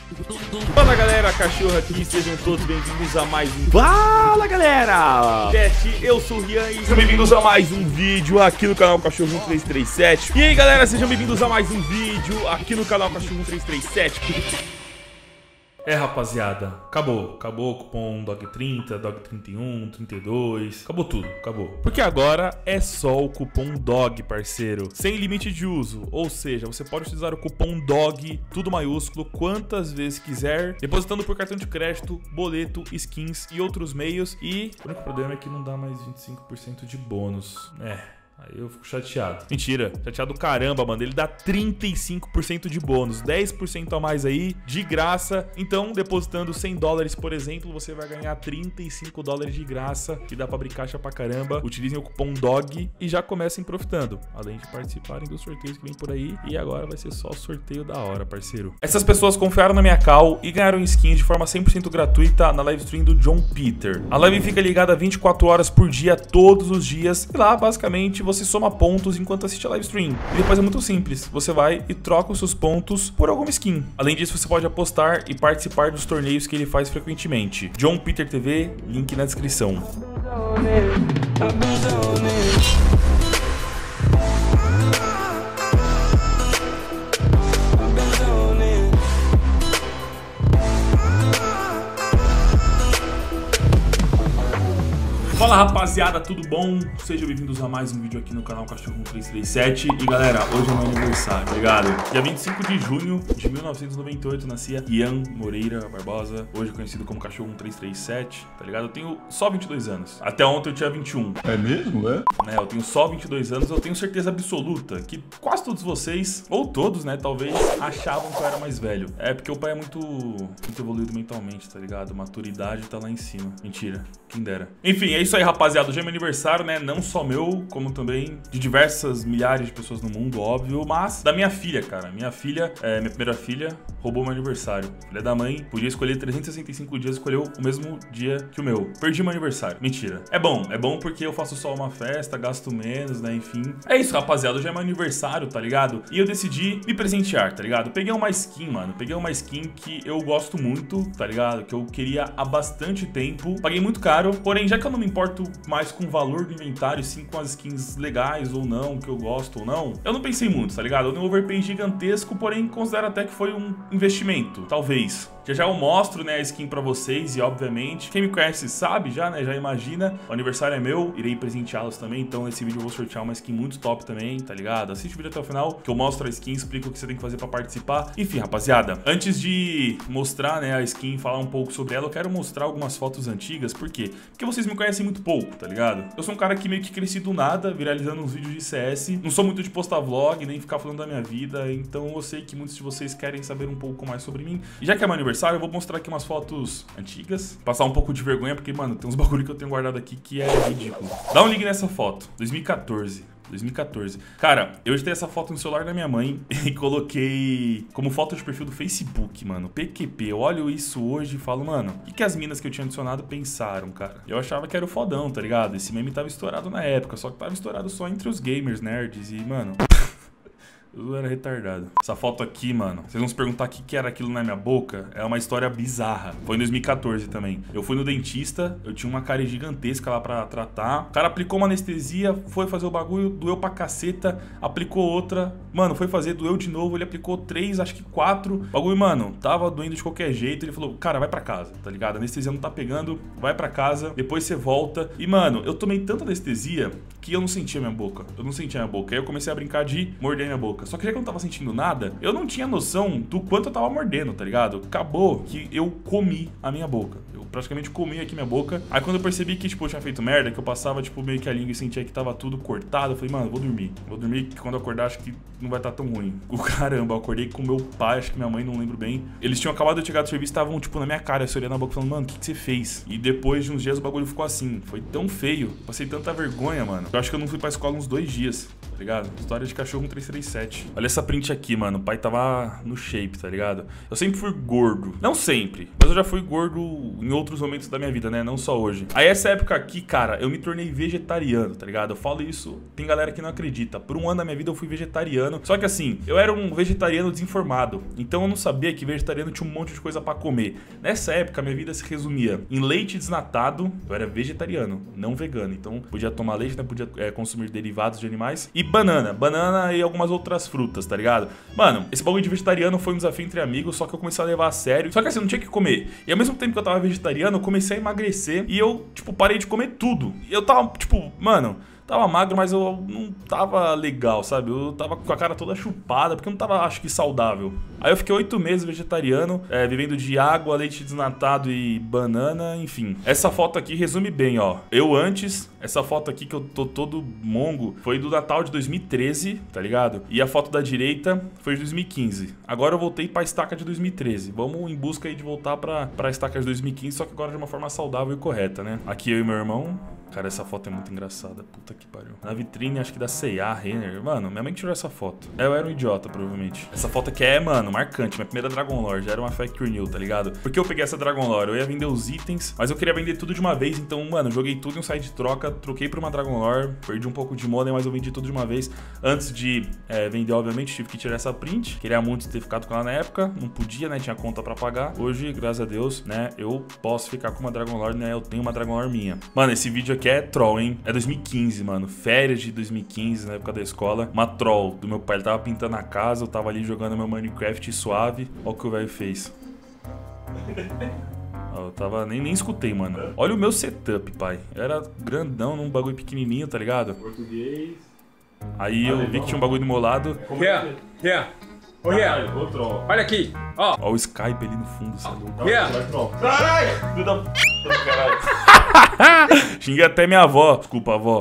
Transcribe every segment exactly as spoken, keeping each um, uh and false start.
Fala galera, cachorro aqui, sejam todos bem-vindos a mais um... Fala galera! Chat, eu sou o Rian e sejam bem-vindos a mais um vídeo aqui no canal Cachorro um três três sete. E aí galera, sejam bem-vindos a mais um vídeo aqui no canal Cachorro um três três sete. É rapaziada, acabou, acabou o cupom Dog trinta, Dog trinta e um, trinta e dois, acabou tudo, acabou. Porque agora é só o cupom DOG, parceiro, sem limite de uso, ou seja, você pode utilizar o cupom DOG, tudo maiúsculo, quantas vezes quiser, depositando por cartão de crédito, boleto, skins e outros meios. E o único problema é que não dá mais vinte e cinco por cento de bônus, é... Aí eu fico chateado. Mentira, chateado caramba, mano. Ele dá trinta e cinco por cento de bônus, dez por cento a mais aí, de graça. Então, depositando cem dólares, por exemplo, você vai ganhar trinta e cinco dólares de graça, que dá pra abrir caixa pra caramba. Utilizem o cupom DOG e já comecem profitando, além de participarem dos sorteios que vem por aí. E agora vai ser só sorteio da hora, parceiro. Essas pessoas confiaram na minha call e ganharam skins de forma cem por cento gratuita na live stream do John Peter. A live fica ligada vinte e quatro horas por dia, todos os dias. E lá, basicamente, você soma pontos enquanto assiste a live stream. E depois é muito simples, você vai e troca os seus pontos por alguma skin. Além disso, você pode apostar e participar dos torneios que ele faz frequentemente. John Peter T V, link na descrição. Fala rapaziada, tudo bom? Sejam bem-vindos a mais um vídeo aqui no canal Cachorro um três três sete. E galera, hoje é meu aniversário, ligado? Dia vinte e cinco de junho de mil novecentos e noventa e oito nascia Ian Moreira Barbosa, hoje conhecido como Cachorro um três três sete, tá ligado? Eu tenho só vinte e dois anos. Até ontem eu tinha vinte e um. É mesmo, é? Né, eu tenho só vinte e dois anos, eu tenho certeza absoluta que quase todos vocês, ou todos, né, talvez, achavam que eu era mais velho. É porque o pai é muito, muito evoluído mentalmente, tá ligado? Maturidade tá lá em cima. Mentira, quem dera. Enfim, é isso aí, rapaziada. Hoje é meu aniversário, né? Não só meu, como também de diversas milhares de pessoas no mundo, óbvio. Mas da minha filha, cara. Minha filha, é, minha primeira filha, roubou meu aniversário. Filha da mãe, podia escolher trezentos e sessenta e cinco dias, escolheu o mesmo dia que o meu. Perdi meu aniversário. Mentira. É bom, é bom porque eu faço só uma festa, gasto menos, né? Enfim. É isso, rapaziada. Hoje é meu aniversário, tá ligado? E eu decidi me presentear, tá ligado? Peguei uma skin, mano. Peguei uma skin que eu gosto muito, tá ligado? Que eu queria há bastante tempo. Paguei muito caro. Porém, já que eu não me importo mais com o valor do inventário, sim com as skins legais ou não, que eu gosto ou não, eu não pensei muito, tá ligado? Eu dei um overpay gigantesco, porém considero até que foi um investimento, talvez. Já já eu mostro, né, a skin pra vocês e, obviamente, quem me conhece sabe já, né, já imagina, o aniversário é meu, irei presenteá-los também, então nesse vídeo eu vou sortear uma skin muito top também, tá ligado? Assiste o vídeo até o final, que eu mostro a skin, explico o que você tem que fazer pra participar. Enfim, rapaziada, antes de mostrar, né, a skin, falar um pouco sobre ela, eu quero mostrar algumas fotos antigas, por quê? Porque vocês me conhecem muito pouco, tá ligado? Eu sou um cara que meio que cresci do nada, viralizando uns vídeos de C S, não sou muito de postar vlog, nem ficar falando da minha vida, então eu sei que muitos de vocês querem saber um pouco mais sobre mim. E já que é meu aniversário, eu vou mostrar aqui umas fotos antigas, passar um pouco de vergonha, porque, mano, tem uns bagulho que eu tenho guardado aqui que é ridículo. Dá um link nessa foto, dois mil e quatorze. dois mil e quatorze. Cara, eu editei essa foto no celular da minha mãe e coloquei como foto de perfil do Facebook, mano. P Q P. Eu olho isso hoje e falo, mano, o que, que as minas que eu tinha adicionado pensaram, cara? Eu achava que era o fodão, tá ligado? Esse meme tava estourado na época, só que tava estourado só entre os gamers, nerds e, mano... Eu era retardado. Essa foto aqui, mano, vocês vão se perguntar o que, que era aquilo na minha boca. É uma história bizarra. Foi em dois mil e quatorze também. Eu fui no dentista, eu tinha uma cárie gigantesca lá pra tratar. O cara aplicou uma anestesia, foi fazer o bagulho, doeu pra caceta, aplicou outra. Mano, foi fazer, doeu de novo, ele aplicou três, acho que quatro. O bagulho, mano, tava doendo de qualquer jeito. Ele falou, cara, vai pra casa, tá ligado? A anestesia não tá pegando, vai pra casa, depois você volta. E, mano, eu tomei tanta anestesia que eu não sentia minha boca. Eu não sentia minha boca. Aí eu comecei a brincar de morder minha boca. Só que já que eu não tava sentindo nada, eu não tinha noção do quanto eu tava mordendo, tá ligado? Acabou que eu comi a minha boca. Eu praticamente comi aqui minha boca. Aí quando eu percebi que, tipo, eu tinha feito merda, que eu passava, tipo, meio que a língua e sentia que tava tudo cortado, eu falei, mano, vou dormir. Vou dormir que quando eu acordar, acho que não vai estar tão ruim. O caramba, eu acordei com meu pai, acho que minha mãe, não lembro bem. Eles tinham acabado de chegar do serviço, estavam, tipo, na minha cara, se olhando na boca, falando, mano, o que, que você fez? E depois de uns dias o bagulho ficou assim. Foi tão feio, passei tanta vergonha, mano. Eu acho que eu não fui pra escola uns dois dias, tá ligado? História de cachorro um três três sete. Olha essa print aqui, mano. O pai tava no shape, tá ligado? Eu sempre fui gordo. Não sempre, mas eu já fui gordo em outros momentos da minha vida, né? Não só hoje. Aí essa época aqui, cara, eu me tornei vegetariano, tá ligado? Eu falo isso, tem galera que não acredita. Por um ano da minha vida eu fui vegetariano. Só que assim, eu era um vegetariano desinformado. Então eu não sabia que vegetariano tinha um monte de coisa pra comer. Nessa época, minha vida se resumia em leite desnatado. Eu era vegetariano, não vegano. Então podia tomar leite, né? Podia é, consumir derivados de animais. E banana. Banana e algumas outras frutas, tá ligado? Mano, esse bagulho de vegetariano foi um desafio entre amigos, só que eu comecei a levar a sério. Só que assim, eu não tinha que comer. E ao mesmo tempo que eu tava vegetariano, eu comecei a emagrecer. E eu, tipo, parei de comer tudo. E eu tava, tipo, mano... Tava magro, mas eu não tava legal, sabe? Eu tava com a cara toda chupada, porque eu não tava, acho que, saudável. Aí eu fiquei oito meses vegetariano, é, vivendo de água, leite desnatado e banana, enfim. Essa foto aqui resume bem, ó. Eu antes, essa foto aqui que eu tô todo mongo, foi do Natal de dois mil e treze, tá ligado? E a foto da direita foi de dois mil e quinze. Agora eu voltei pra estaca de dois mil e treze. Vamos em busca aí de voltar pra, pra estaca de dois mil e quinze, só que agora de uma forma saudável e correta, né? Aqui eu e meu irmão... Cara, essa foto é muito engraçada. Puta que pariu. Na vitrine, acho que da C e A, Renner. Mano, minha mãe que tirou essa foto. Eu era um idiota, provavelmente. Essa foto aqui é, mano, marcante. Minha primeira Dragon Lore. Já era uma Factory New, tá ligado? Porque eu peguei essa Dragon Lore? Eu ia vender os itens, mas eu queria vender tudo de uma vez. Então, mano, joguei tudo em um site de troca. Troquei por uma Dragon Lore. Perdi um pouco de money, mas eu vendi tudo de uma vez. Antes de é, vender, obviamente, tive que tirar essa print. Queria muito ter ficado com ela na época. Não podia, né? Tinha conta pra pagar. Hoje, graças a Deus, né? Eu posso ficar com uma Dragon Lore, né? Eu tenho uma Dragon Lore minha. Mano, esse vídeo aqui é troll, hein? É dois mil e quinze, mano. Férias de dois mil e quinze, na época da escola. Uma troll do meu pai. Ele tava pintando a casa, eu tava ali jogando meu Minecraft suave. Olha o que o velho fez. Eu tava... Nem, nem escutei, mano. Olha o meu setup, pai. Era grandão, num bagulho pequenininho, tá ligado? Português. Aí eu vi que tinha um bagulho do meu lado. Rian, Rian. Ô, Rian. Olha aqui. Ó. Ó o Skype ali no fundo, você é louco. Rian. Caralho! Filho da p... caralho. Xinguei até minha avó. Desculpa, avó.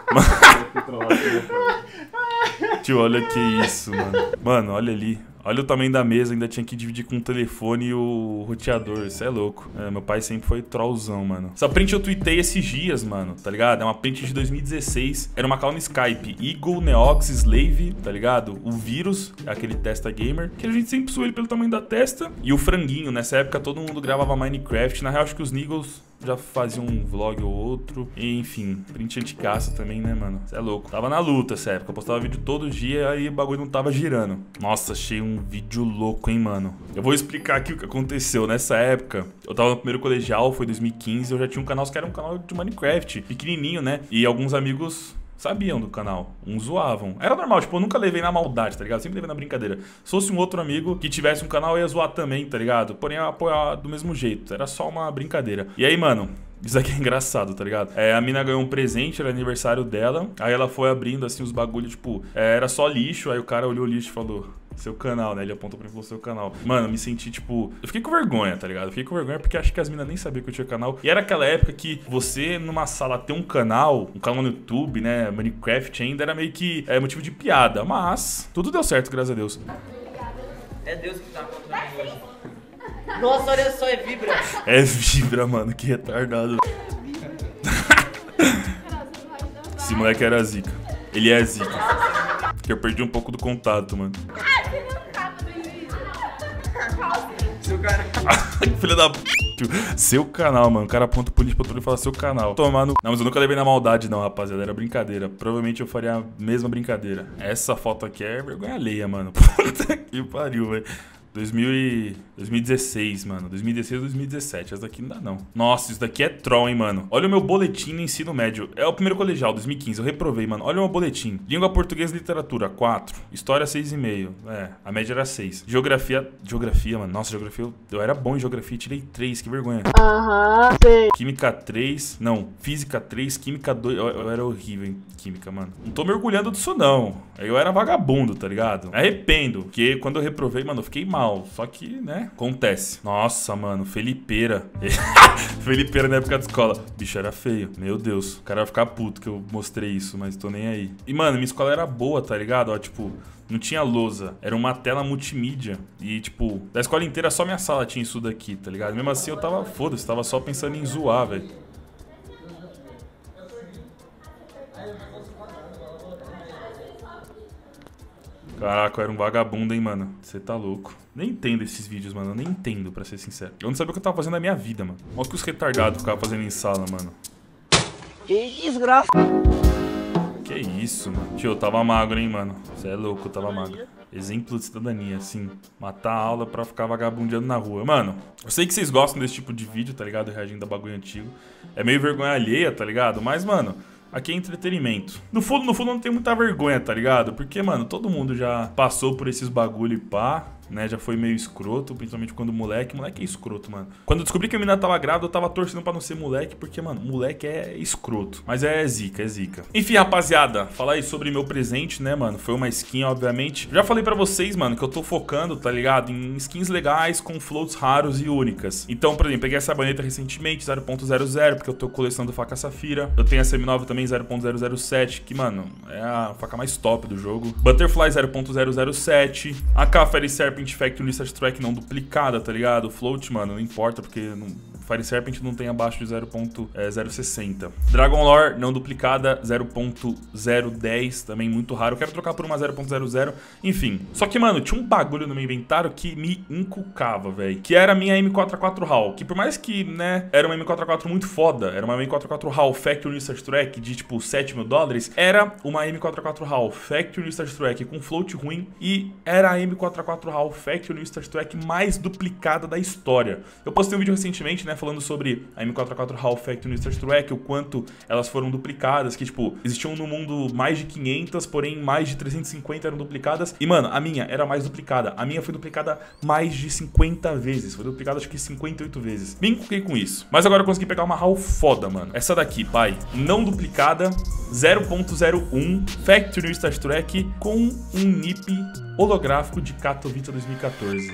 Tio, olha que isso, mano. Mano, olha ali. Olha o tamanho da mesa, ainda tinha que dividir com o telefone e o roteador. Isso é louco. É, meu pai sempre foi trollzão, mano. Essa print eu tuitei esses dias, mano, tá ligado? É uma print de dois mil e dezesseis. Era uma call no Skype. Eagle, Neox, Slave, tá ligado? O Vírus, aquele testa gamer, que a gente sempre zoou ele pelo tamanho da testa. E o Franguinho. Nessa época todo mundo gravava Minecraft. Na real, acho que os Niggles já faziam um vlog ou outro. E, enfim, print anticaça também, né, mano? Você é louco. Tava na luta essa época. Eu postava vídeo todo dia e o bagulho não tava girando. Nossa, achei um vídeo louco, hein, mano. Eu vou explicar aqui o que aconteceu. Nessa época, eu tava no primeiro colegial, foi dois mil e quinze. Eu já tinha um canal que era um canal de Minecraft, pequenininho, né? E alguns amigos... sabiam do canal, uns zoavam. Era normal, tipo, eu nunca levei na maldade, tá ligado? Sempre levei na brincadeira. Se fosse um outro amigo que tivesse um canal, eu ia zoar também, tá ligado? Porém, eu ia apoiar do mesmo jeito. Era só uma brincadeira. E aí, mano, isso aqui é engraçado, tá ligado? É, a mina ganhou um presente, era aniversário dela. Aí ela foi abrindo, assim, os bagulhos, tipo... É, era só lixo, aí o cara olhou o lixo e falou... Seu canal, né? Ele apontou pra mim e falou seu canal. Mano, eu me senti, tipo... Eu fiquei com vergonha, tá ligado? Eu fiquei com vergonha porque acho que as minas nem sabiam que eu tinha canal. E era aquela época que você, numa sala, ter um canal, um canal no YouTube, né? Minecraft ainda era meio que é, motivo de piada. Mas tudo deu certo, graças a Deus. É Deus que tá controlando hoje. Nossa, olha só, é vibra. É vibra, mano. Que retardado. Esse moleque era zica. Ele é zica. Que eu perdi um pouco do contato, mano. Ah, você não tava no início. Seu cara. Filha da p... Seu canal, mano. O cara aponta o político pra tudo e fala seu canal. Tomar no... Não, mas eu nunca levei na maldade, não, rapaziada. Era brincadeira. Provavelmente eu faria a mesma brincadeira. Essa foto aqui é vergonha alheia, mano. Puta que pariu, velho. dois mil e dezesseis, mano. dois mil e dezesseis, dois mil e dezessete. Essa daqui não dá, não. Nossa, isso daqui é troll, hein, mano. Olha o meu boletim no ensino médio. É o primeiro colegial, dois mil e quinze. Eu reprovei, mano. Olha o meu boletim. Língua portuguesa e literatura, quatro. História, seis e meio. É, a média era seis. Geografia... Geografia, mano. Nossa, geografia... Eu, eu era bom em geografia. Tirei três. Que vergonha. Aham, sei. Química três. Não. Física três. Química dois. Eu, eu era horrível em química, mano. Não tô me orgulhando disso, não. Eu era vagabundo, tá ligado? Me arrependo. Porque quando eu reprovei, mano, eu fiquei mal. Só que, né? Acontece. Nossa, mano. Felipeira. Felipeira na época da escola. Bicho, era feio. Meu Deus. O cara vai ficar puto que eu mostrei isso, mas tô nem aí. E, mano, minha escola era boa, tá ligado? Ó, tipo... Não tinha lousa, era uma tela multimídia. E, tipo, da escola inteira só minha sala tinha isso daqui, tá ligado? Mesmo assim eu tava, foda-se, tava só pensando em zoar, velho. Caraca, eu era um vagabundo, hein, mano. Você tá louco. Nem entendo esses vídeos, mano. Eu nem entendo, pra ser sincero. Eu não sabia o que eu tava fazendo na minha vida, mano. Olha o que os retardados ficavam fazendo em sala, mano. Que desgraça. Que isso, mano. Tio, eu tava magro, hein, mano. Você é louco, eu tava magro. Exemplo de cidadania, assim. Matar a aula pra ficar vagabundeando na rua. Mano, eu sei que vocês gostam desse tipo de vídeo, tá ligado? Reagindo a bagulho antigo. É meio vergonha alheia, tá ligado? Mas, mano, aqui é entretenimento. No fundo, no fundo, não tem muita vergonha, tá ligado? Porque, mano, todo mundo já passou por esses bagulho e pá, né? Já foi meio escroto, principalmente quando moleque. Moleque é escroto, mano. Quando eu descobri que a menina tava grávida, eu tava torcendo pra não ser moleque, porque, mano, moleque é escroto. Mas é zica, é zica. Enfim, rapaziada, falar aí sobre meu presente, né, mano? Foi uma skin, obviamente. Já falei pra vocês, mano, que eu tô focando, tá ligado? Em skins legais, com floats raros e únicas. Então, por exemplo, peguei essa baneta recentemente, zero ponto zero zero, porque eu tô colecionando faca safira. Eu tenho essa M nove também, zero ponto zero zero sete, que, mano, é a faca mais top do jogo. Butterfly zero ponto zero zero sete. A K Fairy Serpent Factory Lista Strike não duplicada, tá ligado? Float, mano, não importa, porque não, Fairy Serpent não tem abaixo de zero ponto zero sessenta. Dragon Lore não duplicada, zero ponto zero dez, também muito raro. Eu quero trocar por uma zero ponto zero zero, enfim. Só que, mano, tinha um bagulho no meu inventário que me encucava, velho. Que era a minha M quatro A quatro HAL, que por mais que, né, era uma M quatro A quatro muito foda, era uma M quatro A quatro HAL Factory Lista Strike de, tipo, sete mil dólares, era uma M quatro A quatro HAL Factory Lista Strike com float ruim e era a M quatro A quatro HAL Factory Lista Strike mais duplicada da história. Eu postei um vídeo recentemente, né, falando sobre a M quatro A quatro HAL Factory Lista Strike, o quanto elas foram duplicadas, que, tipo, existiam no mundo mais de quinhentas, porém mais de trezentas e cinquenta eram duplicadas. E, mano, a minha era mais duplicada. A minha foi duplicada mais de cinquenta vezes. Foi duplicada, acho que cinquenta e oito vezes. Me encuquei com isso. Mas agora eu consegui pegar uma HAL foda, mano. Essa daqui, pai. Não duplicada, zero ponto zero um, Factory Lista Strike com um nip holográfico de Katowice dois mil e quatorze.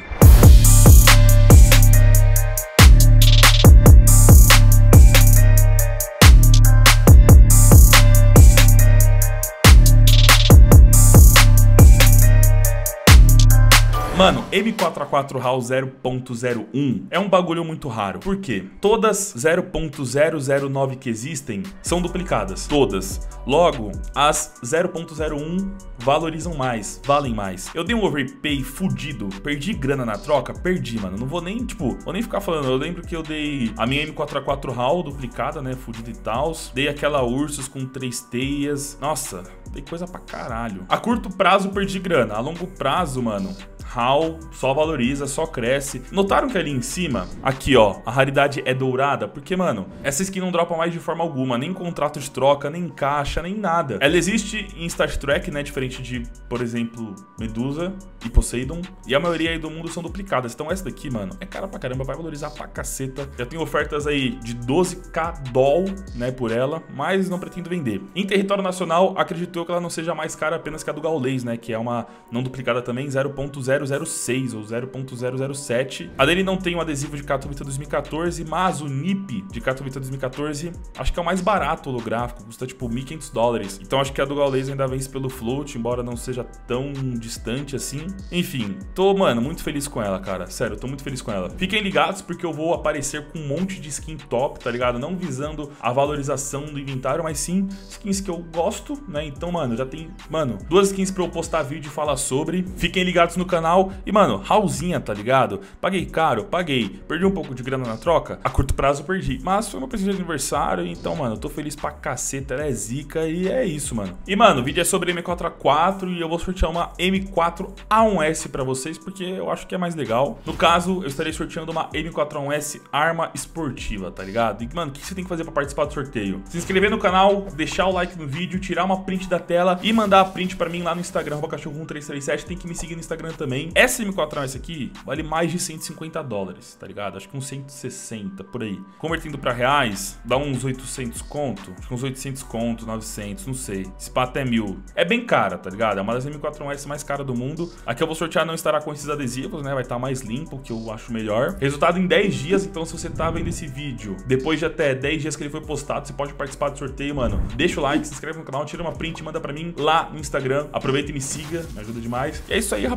Mano, M quatro A quatro HAL zero ponto zero um é um bagulho muito raro. Por quê? Todas zero ponto zero zero nove que existem são duplicadas. Todas. Logo, as zero ponto zero um valorizam mais, valem mais. Eu dei um overpay fudido, perdi grana na troca? Perdi, mano. Não vou nem, tipo, vou nem ficar falando. Eu lembro que eu dei a minha M quatro A quatro HAL duplicada, né, fudida e tal. Dei aquela Ursus com três teias. Nossa, dei coisa pra caralho. A curto prazo perdi grana. A longo prazo, mano, HAL só valoriza, só cresce. Notaram que ali em cima, aqui ó, a raridade é dourada? Porque, mano, essa skin não dropa mais de forma alguma, nem contrato de troca, nem caixa, nem nada. Ela existe em Star Trek, né, diferente de, por exemplo, Medusa e Poseidon, e a maioria aí do mundo são duplicadas. Então essa daqui, mano, é cara pra caramba, vai valorizar pra caceta. Já tem ofertas aí de doze k doll, né, por ela, mas não pretendo vender. Em território nacional, acredito eu que ela não seja mais cara apenas que a do Gaules, né, que é uma não duplicada também, zero ponto zero zero seis ou zero ponto zero zero sete. A dele não tem um adesivo de Katowice dois mil e quatorze, mas o nip de Katowice dois mil e quatorze acho que é o mais barato holográfico, custa tipo mil e quinhentos dólares. Então acho que a do Gaules ainda vence pelo float, embora não seja tão distante assim. Enfim, tô, mano, muito feliz com ela, cara. Sério, eu tô muito feliz com ela. Fiquem ligados porque eu vou aparecer com um monte de skin top, tá ligado? Não visando a valorização do inventário, mas sim skins que eu gosto, né? Então, mano, já tem, mano, duas skins pra eu postar vídeo e falar sobre. Fiquem ligados no canal. E, mano, HALzinha, tá ligado? Paguei caro, paguei. Perdi um pouco de grana na troca? A curto prazo eu perdi. Mas foi meu presente de aniversário, então, mano, eu tô feliz pra caceta. Ela é zica e é isso, mano. E, mano, o vídeo é sobre M quatro A quatro e eu vou sortear uma M quatro A um S pra vocês, porque eu acho que é mais legal. No caso, eu estarei sorteando uma M quatro A um S arma esportiva, tá ligado? E, mano, o que você tem que fazer pra participar do sorteio? Se inscrever no canal, deixar o like no vídeo, tirar uma print da tela e mandar a print pra mim lá no Instagram, arroba cachorro um três três sete. Tem que me seguir no Instagram também. Essa M quatro A um S aqui vale mais de cento e cinquenta dólares, tá ligado? Acho que uns cento e sessenta, por aí. Convertendo pra reais, dá uns oitocentos conto. Acho que uns oitocentos conto, novecentos, não sei. Esse pá até mil. É bem cara, tá ligado? É uma das M quatro A um S mais caras do mundo. Aqui eu vou sortear, não estará com esses adesivos, né? Vai estar mais limpo, que eu acho melhor. Resultado em dez dias, então se você tá vendo esse vídeo depois de até dez dias que ele foi postado, você pode participar do sorteio, mano. Deixa o like, se inscreve no canal, tira uma print, manda pra mim lá no Instagram. Aproveita e me siga, me ajuda demais. E é isso aí, rapaz.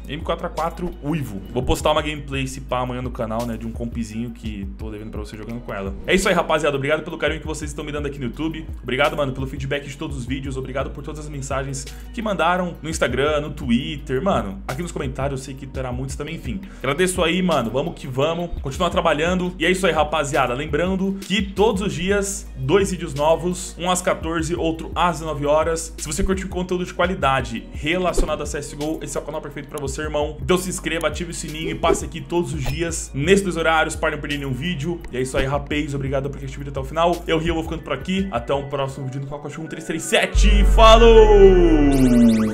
M quatro A quatro Uivo. Vou postar uma gameplay se pá amanhã no canal, né, de um compzinho que tô devendo pra você jogando com ela. É isso aí, rapaziada. Obrigado pelo carinho que vocês estão me dando aqui no YouTube. Obrigado, mano, pelo feedback de todos os vídeos. Obrigado por todas as mensagens que mandaram no Instagram, no Twitter, mano. Aqui nos comentários, eu sei que terá muitos também, enfim. Agradeço aí, mano. Vamos que vamos. Continuar trabalhando. E é isso aí, rapaziada. Lembrando que todos os dias, dois vídeos novos. Um às quatorze, outro às dezenove horas. Se você curtiu conteúdo de qualidade relacionado a C S G O, esse é o canal perfeito pra você, irmão. Então se inscreva, ative o sininho e passe aqui todos os dias, nesses dois horários, para não perder nenhum vídeo. E é isso aí, rapaz. Obrigado por assistir o vídeo até o final. Eu, Rio, vou ficando por aqui. Até o próximo vídeo do Clock um três três sete. Falou!